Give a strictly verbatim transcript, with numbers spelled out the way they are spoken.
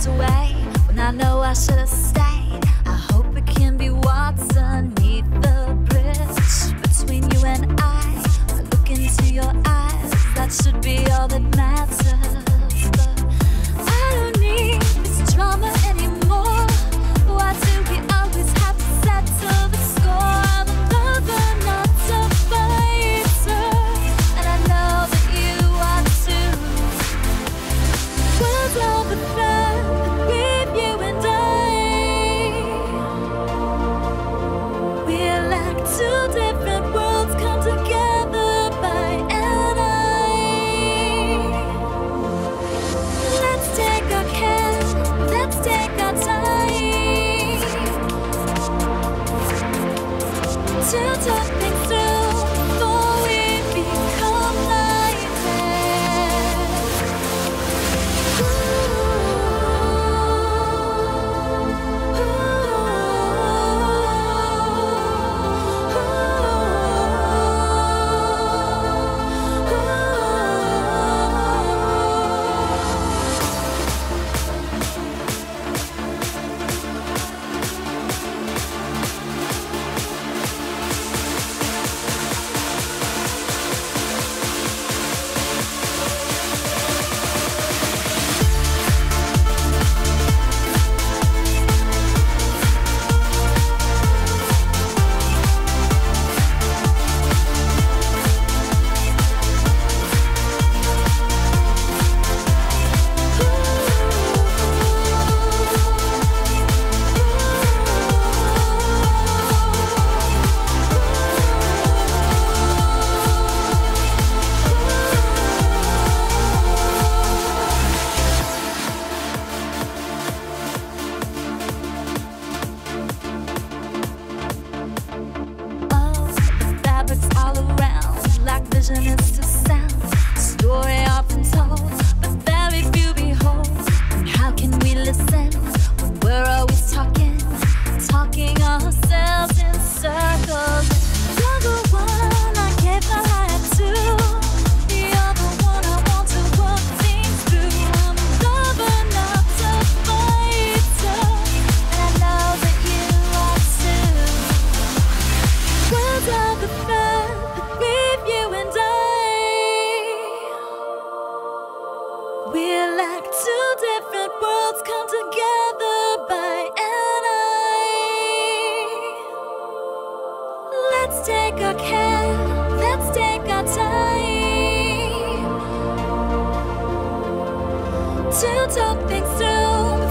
walked away when I know I should have stayed. I hope it can be what's underneath the bridge between you and I. I look into your eyes, that should be all that matters. But I don't need this drama anymore. Why do we always have to settle the score? I'm a lover, not a fighter, and I know that you are too. World's overflowed with you and I. We're like two different worlds come together by and I. Let's take our care, let's take our time to talk things through before we become nightmares. All around, like vision is to sound. Story often told, but very few behold. And how can we listen when we're always talking, talking ourselves in circles? You're the one I gave my heart to. You're the one I want to work things through. I'm a lover, not a fighter, and I know that you are too. Worlds of the with you and I. We're like two different worlds come together by and I. Let's take our care, let's take our time to talk things through